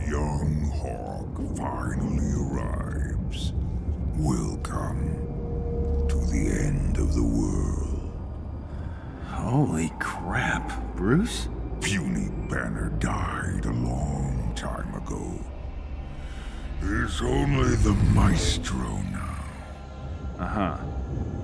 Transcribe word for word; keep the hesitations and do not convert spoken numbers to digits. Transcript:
young hawk finally arrives, welcome to the end of the world. Holy crap, Bruce? Puny Banner died a long time ago. There's only the Maestro now. Uh-huh.